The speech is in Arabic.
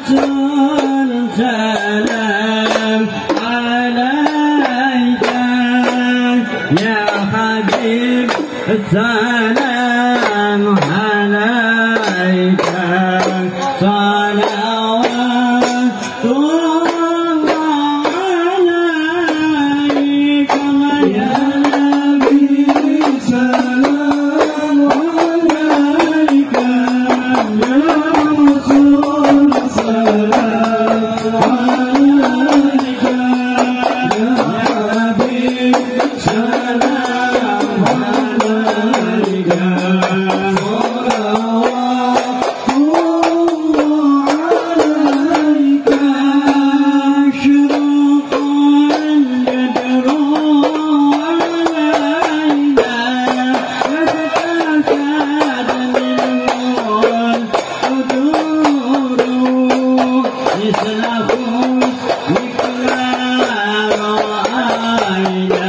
سلام عليك يا حبيب السلام عليك صلوات الله عليك يا نبي سلام عليك يا رسول سلام عليك يا حبيب سلام عليك صلوات الله عليك شروق البدر علينا فتتساد منه القدور مثل حسنك ما رأينا